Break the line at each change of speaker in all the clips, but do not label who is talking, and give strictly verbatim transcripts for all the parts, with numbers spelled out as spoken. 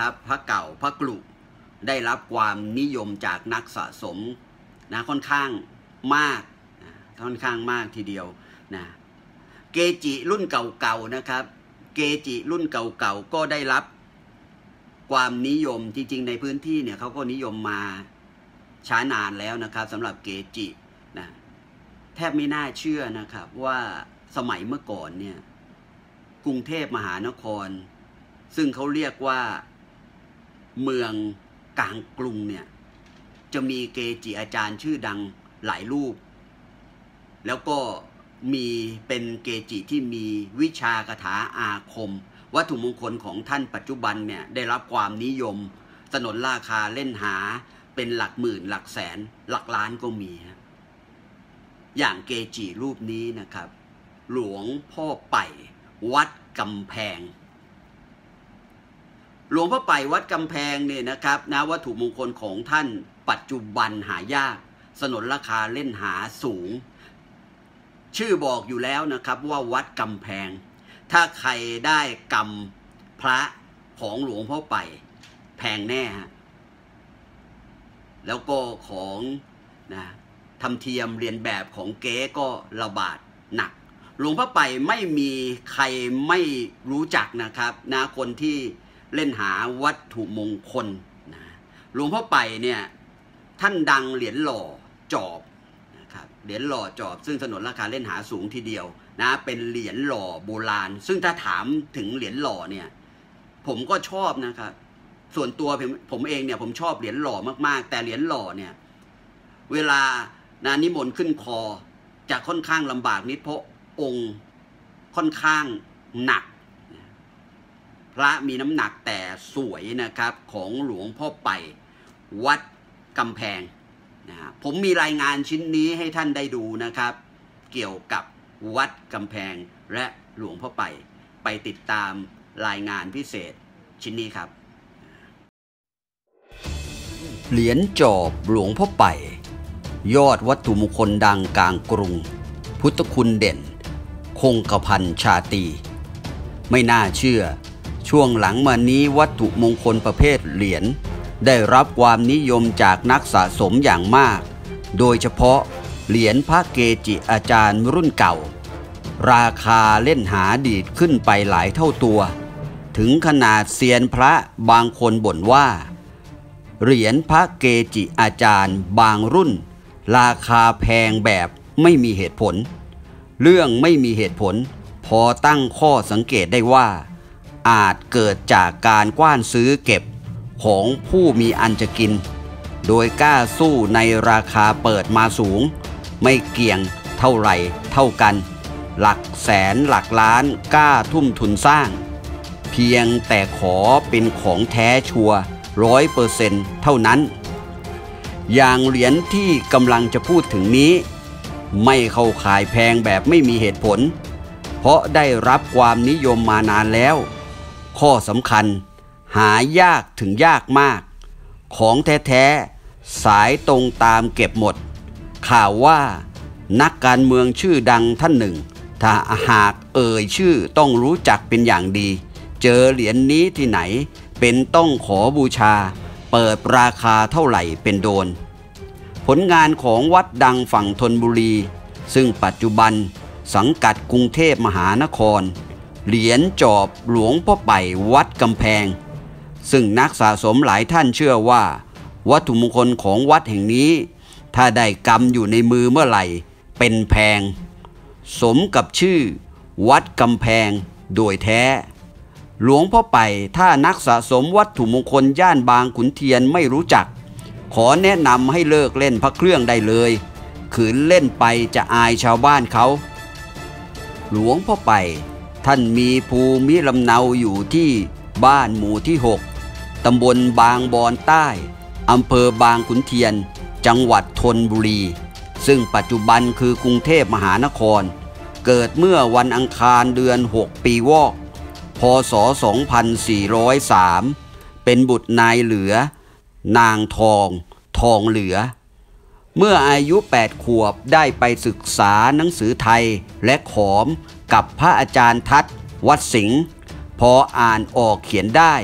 นะครับพระเก่าพระกลุได้รับความนิยมจากนักสะสมนะค่อนข้างมากนะค่อนข้างมากทีเดียวนะเกจิรุ่นเก่าๆนะครับเกจิรุ่นเก่าๆก็ได้รับความนิยมจริงๆในพื้นที่เนี่ยเขาก็นิยมมาช้านานแล้วนะครับสำหรับเกจินะแทบไม่น่าเชื่อนะครับว่าสมัยเมื่อก่อนเนี่ยกรุงเทพมหานครซึ่งเขาเรียกว่าเมืองกลางกรุงเนี่ยจะมีเกจิอาจารย์ชื่อดังหลายรูปแล้วก็มีเป็นเกจิที่มีวิชาคาถาอาคมวัตถุมงคลของท่านปัจจุบันเนี่ยได้รับความนิยมสนนราคาเล่นหาเป็นหลักหมื่นหลักแสนหลักล้านก็มีอย่างเกจิรูปนี้นะครับหลวงพ่อไปวัดกำแพงหลวงพ่อไปวัดกำแพงเนี่ยนะครับนะวัตถุมงคลของท่านปัจจุบันหายากสนนราคาเล่นหาสูงชื่อบอกอยู่แล้วนะครับว่าวัดกำแพงถ้าใครได้กำพระของหลวงพ่อไปแพงแน่ฮะแล้วก็ของนะทำเทียมเรียนแบบของเก๊ก็ระบาดหนักหลวงพ่อไปไม่มีใครไม่รู้จักนะครับนะคนที่เล่นหาวัตถุมงคลนะหลวงพ่อไปเนี่ยท่านดังเหรียญหล่อจอบนะครับเหรียญหล่อจอบซึ่งสนนราคาเล่นหาสูงทีเดียวนะเป็นเหรียญหล่อโบราณซึ่งถ้าถามถึงเหรียญหล่อเนี่ยผมก็ชอบนะครับส่วนตัวผมผมเองเนี่ยผมชอบเหรียญหล่อมากๆแต่เหรียญหล่อเนี่ยเวลานานิมนต์ขึ้นคอจะค่อนข้างลำบากนิดเพราะองค์ค่อนข้างหนักพระมีน้ำหนักแต่สวยนะครับของหลวงพ่อไปวัดกำแพงนะผมมีรายงานชิ้นนี้ให้ท่านได้ดูนะครับเกี่ยวกับวัดกำแพงและหลวงพ่อไปไปติดตามรายงานพิเศษชิ้นนี้ครับเหรียญจอบหลวงพ่อไปยอดวัตถุมงคลดังกลางกรุงพุทธคุณเด่นคงกระพันชาตรีไม่น่าเชื่อช่วงหลังมานี้วัตถุมงคลประเภทเหรียญได้รับความนิยมจากนักสะสมอย่างมากโดยเฉพาะเหรียญพระเกจิอาจารย์รุ่นเก่าราคาเล่นหาดีดขึ้นไปหลายเท่าตัวถึงขนาดเซียนพระบางคนบ่นว่าเหรียญพระเกจิอาจารย์บางรุ่นราคาแพงแบบไม่มีเหตุผลเรื่องไม่มีเหตุผลพอตั้งข้อสังเกตได้ว่าอาจเกิดจากการกว้านซื้อเก็บของผู้มีอันจะกินโดยกล้าสู้ในราคาเปิดมาสูงไม่เกี่ยงเท่าไหร่เท่ากันหลักแสนหลักล้านกล้าทุ่มทุนสร้างเพียงแต่ขอเป็นของแท้ชัวร์ร้อยเปอร์เซ็นต์เท่านั้นอย่างเหรียญที่กำลังจะพูดถึงนี้ไม่เข้าข่ายแพงแบบไม่มีเหตุผลเพราะได้รับความนิยมมานานแล้วข้อสำคัญหายากถึงยากมากของแท้ๆสายตรงตามเก็บหมดข่าวว่านักการเมืองชื่อดังท่านหนึ่งถ้าหากเอ่ยชื่อต้องรู้จักเป็นอย่างดีเจอเหรียญ น, นี้ที่ไหนเป็นต้องขอบูชาเปิดราคาเท่าไหร่เป็นโดนผลงานของวัดดังฝั่งธนบุรีซึ่งปัจจุบันสังกัดกรุงเทพมหานครเหรียญจอบหลวงพ่อไปวัดกำแพงซึ่งนักสะสมหลายท่านเชื่อว่าวัตถุมงคลของวัดแห่งนี้ถ้าได้กำอยู่ในมือเมื่อไหร่เป็นแพงสมกับชื่อวัดกำแพงโดยแท้หลวงพ่อไปถ้านักสะสมวัตถุมงคลย่านบางขุนเทียนไม่รู้จักขอแนะนำให้เลิกเล่นพระเครื่องได้เลยขืนเล่นไปจะอายชาวบ้านเขาหลวงพ่อไปท่านมีภูมิลำเนาอยู่ที่บ้านหมู่ที่หกตำบลบางบอนใต้อำเภอบางขุนเทียนจังหวัดธนบุรีซึ่งปัจจุบันคือกรุงเทพมหานครเกิดเมื่อวันอังคารเดือนหกปีวอกพ.ศ. สองพันสี่ร้อยสามเป็นบุตรนายเหลือนางทองทองเหลือเมื่ออายุแปดขวบได้ไปศึกษาหนังสือไทยและขอมกับพระอาจารย์ทัศน์วัดสิงห์พออ่านออกเขียนได้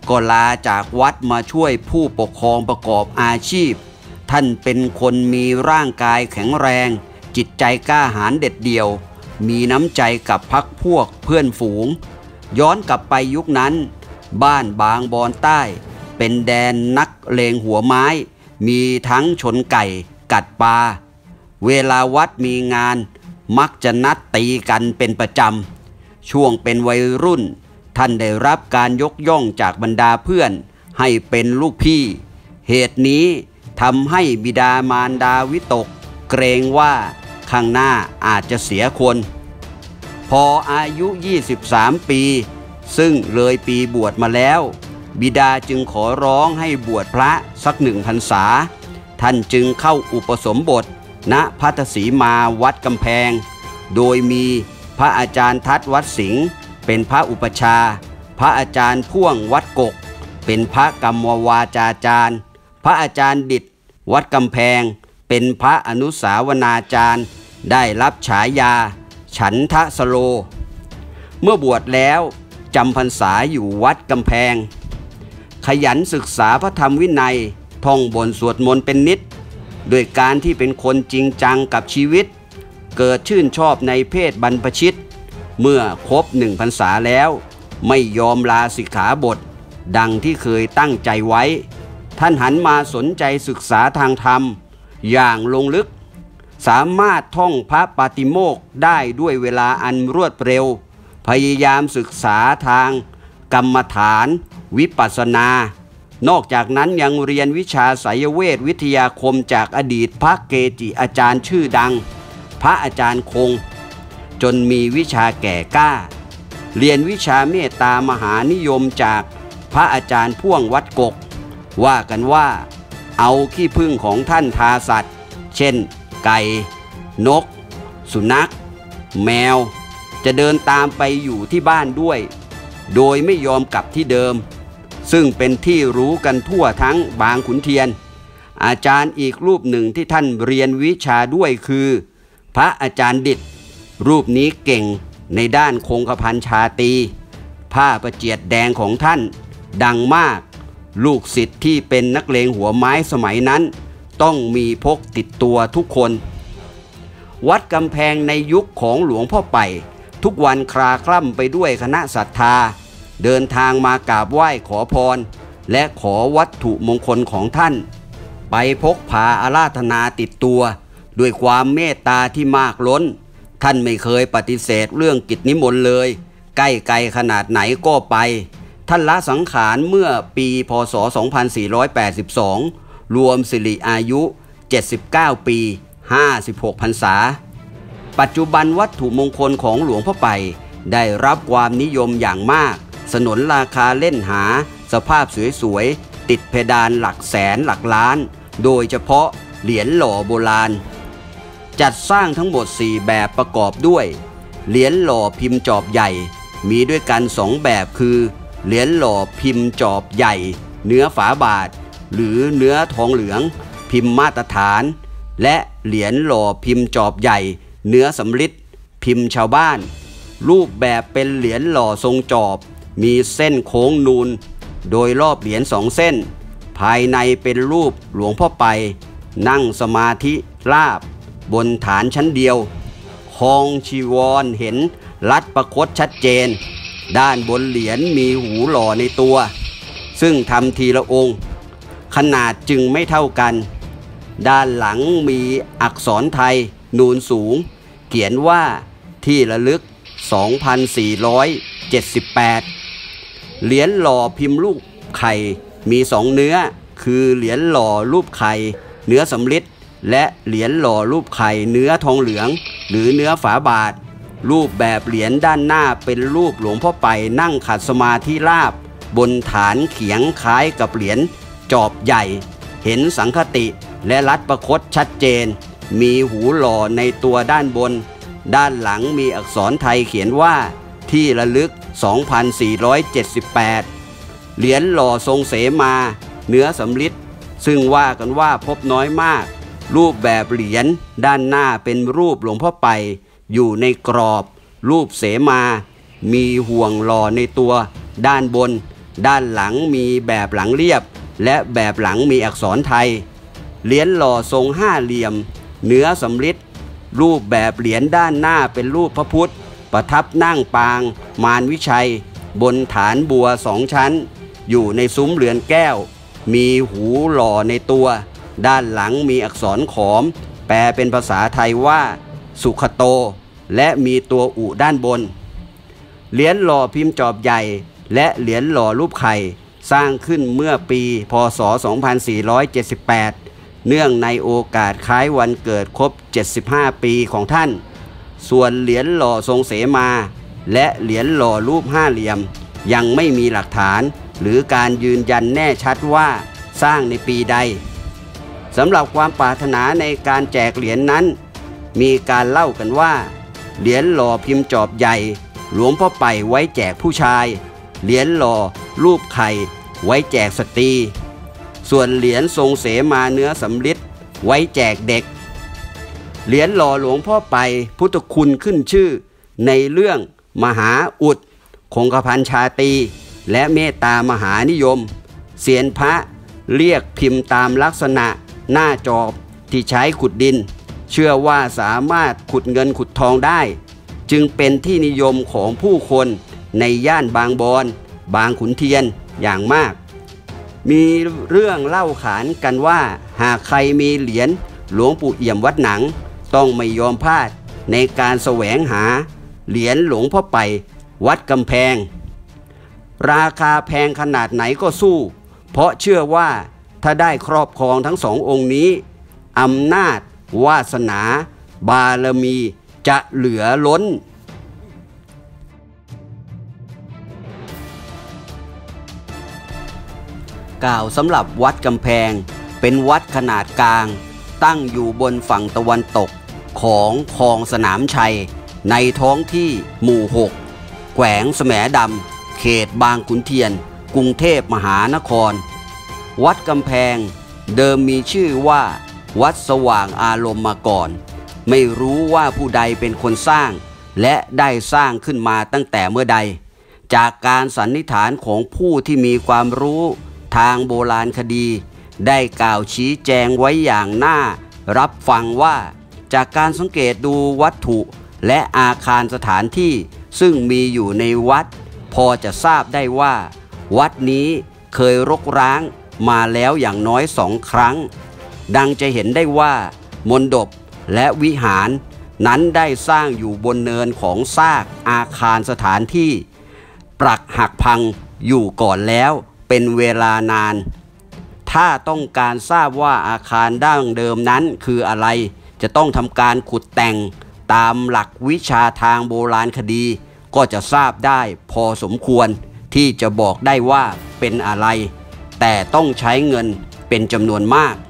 ก็ลาจากวัดมาช่วยผู้ปกครองประกอบอาชีพท่านเป็นคนมีร่างกายแข็งแรงจิตใจกล้าหาญเด็ดเดี่ยวมีน้ำใจกับพรรคพวกเพื่อนฝูงย้อนกลับไปยุคนั้นบ้านบางบอนใต้เป็นแดนนักเลงหัวไม้มีทั้งชนไก่กัดปลาเวลาวัดมีงานมักจะนัดตีกันเป็นประจำช่วงเป็นวัยรุ่นท่านได้รับการยกย่องจากบรรดาเพื่อนให้เป็นลูกพี่เหตุนี้ทำให้บิดามารดาวิตกเกรงว่าข้างหน้าอาจจะเสียคนพออายุยี่สิบสามปีซึ่งเลยปีบวชมาแล้วบิดาจึงขอร้องให้บวชพระสักหนึ่งพรรษาท่านจึงเข้าอุปสมบทณภัทสีมาวัดกำแพงโดยมีพระอาจารย์ทัดวัดสิงห์เป็นพระอุปชาพระอาจารย์พ่วงวัดกกเป็นพระกรรมวาจาจารย์พระอาจารย์ดิษฐ์วัดกำแพงเป็นพระอนุสาวนาจารย์ได้รับฉายาฉันทะสโลเมื่อบวชแล้วจำพรรษาอยู่วัดกำแพงขยันศึกษาพระธรรมวินัยท่องบนสวดมนต์เป็นนิดด้วยการที่เป็นคนจริงจังกับชีวิตเกิดชื่นชอบในเพศบรรพชิตเมื่อครบหนึ่งพรรษาแล้วไม่ยอมลาสิกขาบทดังที่เคยตั้งใจไว้ท่านหันมาสนใจศึกษาทางธรรมอย่างลงลึกสามารถท่องพระปาติโมกข์ได้ด้วยเวลาอันรวดเร็วพยายามศึกษาทางกรรมฐานวิปัสสนานอกจากนั้นยังเรียนวิชาไสยเวทวิทยาคมจากอดีตพระเกจิอาจารย์ชื่อดังพระอาจารย์คงจนมีวิชาแก่กล้าเรียนวิชาเมตตามหานิยมจากพระอาจารย์พ่วงวัดกกว่ากันว่าเอาขี้ผึ้งของท่านทาสัตว์เช่นไก่นกสุนัขแมวจะเดินตามไปอยู่ที่บ้านด้วยโดยไม่ยอมกลับที่เดิมซึ่งเป็นที่รู้กันทั่วทั้งบางขุนเทียนอาจารย์อีกรูปหนึ่งที่ท่านเรียนวิชาด้วยคือพระอาจารย์ดิษฐ์รูปนี้เก่งในด้านคงกพันชาตรีผ้าประเจียดแดงของท่านดังมากลูกศิษย์ที่เป็นนักเลงหัวไม้สมัยนั้นต้องมีพกติดตัวทุกคนวัดกำแพงในยุคของหลวงพ่อไปทุกวันคลาคล่ำไปด้วยคณะศรัทธาเดินทางมากราบไหว้ขอพรและขอวัตถุมงคลของท่านไปพกพาอาราธนาติดตัวด้วยความเมตตาที่มากล้นท่านไม่เคยปฏิเสธเรื่องกิจนิมนต์เลยใกล้ไกลขนาดไหนก็ไปท่านละสังขารเมื่อปีพ.ศ. สองพันสี่ร้อยแปดสิบสองรวมสิริอายุเจ็ดสิบเก้าปีห้าสิบหกพรรษาปัจจุบันวัตถุมงคลของหลวงพ่อไปได้รับความนิยมอย่างมากสนนราคาเล่นหาสภาพสวยๆติดเพดานหลักแสนหลักล้านโดยเฉพาะเหรียญหล่อโบราณจัดสร้างทั้งหมดสี่แบบประกอบด้วยเหรียญหล่อพิมพ์จอบใหญ่มีด้วยกันสองแบบคือเหรียญหล่อพิมพ์จอบใหญ่เนื้อฝาบาทหรือเนื้อทองเหลืองพิมพ์มาตรฐานและเหรียญหล่อพิมพ์จอบใหญ่เนื้อสำริดพิมพ์ชาวบ้านรูปแบบเป็นเหรียญหล่อทรงจอบมีเส้นโค้งนูนโดยรอบเหรียญสองเส้นภายในเป็นรูปหลวงพ่อไปนั่งสมาธิราบบนฐานชั้นเดียวคองชีวรเห็นรัดประคตชัดเจนด้านบนเหรียญมีหูหล่อในตัวซึ่งทำทีละองค์ขนาดจึงไม่เท่ากันด้านหลังมีอักษรไทยนูนสูงเขียนว่าที่ระลึก สองพันสี่ร้อยเจ็ดสิบแปด เหรียญหล่อพิมพ์รูปไข่มีสองเนื้อคือเหรียญหล่อรูปไข่เนื้อสำริดและเหรียญหล่อรูปไข่เนื้อทองเหลืองหรือเนื้อฝาบาทรูปแบบเหรียญด้านหน้าเป็นรูปหลวงพ่อไปนั่งขัดสมาธิราบบนฐานเขียงคล้ายกับเหรียญจอบใหญ่เห็นสังคติและรัดประคตชัดเจนมีหูหล่อในตัวด้านบนด้านหลังมีอักษรไทยเขียนว่าที่ระลึก สองพันสี่ร้อยเจ็ดสิบแปด เหรียญหล่อทรงเสมาเนื้อสำริดซึ่งว่ากันว่าพบน้อยมากรูปแบบเหรียญด้านหน้าเป็นรูปหลวงพ่อไปอยู่ในกรอบรูปเสมามีห่วงหล่อในตัวด้านบนด้านหลังมีแบบหลังเรียบและแบบหลังมีอักษรไทยเหรียญหล่อทรงห้าเหลี่ยมเนื้อสำริดรูปแบบเหรียญด้านหน้าเป็นรูปพระพุทธประทับนั่งปางมารวิชัยบนฐานบัวสองชั้นอยู่ในซุ้มเรือนแก้วมีหูหล่อในตัวด้านหลังมีอักษรขอมแปลเป็นภาษาไทยว่าสุขโตและมีตัวอุด้านบนเหรียญหล่อพิมพ์จอบใหญ่และเหรียญหล่อรูปไข่สร้างขึ้นเมื่อปีพ.ศ. สองพันสี่ร้อยเจ็ดสิบแปดเนื่องในโอกาสคล้ายวันเกิดครบเจ็ดสิบห้าปีของท่านส่วนเหรียญหล่อทรงเสมาและเหรียญหล่อรูปห้าเหลี่ยมยังไม่มีหลักฐานหรือการยืนยันแน่ชัดว่าสร้างในปีใดสำหรับความปรารถนาในการแจกเหรียญนั้นมีการเล่ากันว่าเหรียญหล่อพิมพ์จอบใหญ่หลวงพ่อไปไว้แจกผู้ชายเหรียญหล่อรูปไข่ไว้แจกสตรีส่วนเหรียญทรงเสมาเนื้อสำริดไว้แจกเด็กเหรียญหล่อหลวงพ่อไปพุทธคุณขึ้นชื่อในเรื่องมหาอุดคงกระพันชาตรีและเมตตามหานิยมเศียรพระเรียกพิมพ์ตามลักษณะหน้าจอบที่ใช้ขุดดินเชื่อว่าสามารถขุดเงินขุดทองได้จึงเป็นที่นิยมของผู้คนในย่านบางบอนบางขุนเทียนอย่างมากมีเรื่องเล่าขานกันว่าหากใครมีเหรียญหลวงปู่เอี่ยมวัดหนังต้องไม่ยอมพลาดในการแสวงหาเหรียญหลวงพ่อไปวัดกำแพงราคาแพงขนาดไหนก็สู้เพราะเชื่อว่าถ้าได้ครอบครองทั้งสององค์นี้อำนาจวาสนาบารมีจะเหลือล้นกล่าวสำหรับวัดกำแพงเป็นวัดขนาดกลางตั้งอยู่บนฝั่งตะวันตกของคลองสนามชัยในท้องที่หมู่หกแขวงแสมดำเขตบางขุนเทียนกรุงเทพมหานครวัดกำแพงเดิมมีชื่อว่าวัดสว่างอารมณ์มาก่อนไม่รู้ว่าผู้ใดเป็นคนสร้างและได้สร้างขึ้นมาตั้งแต่เมื่อใดจากการสันนิษฐานของผู้ที่มีความรู้ทางโบราณคดีได้กล่าวชี้แจงไว้อย่างน่ารับฟังว่าจากการสังเกตดูวัตถุและอาคารสถานที่ซึ่งมีอยู่ในวัดพอจะทราบได้ว่าวัดนี้เคยรกร้างมาแล้วอย่างน้อยสองครั้งดังจะเห็นได้ว่ามณฑปและวิหารนั้นได้สร้างอยู่บนเนินของซากอาคารสถานที่ปรักหักพังอยู่ก่อนแล้วเป็นเวลานานถ้าต้องการทราบว่าอาคารดั้งเดิมนั้นคืออะไรจะต้องทำการขุดแต่งตามหลักวิชาทางโบราณคดีก็จะทราบได้พอสมควรที่จะบอกได้ว่าเป็นอะไรแต่ต้องใช้เงินเป็นจำนวนมาก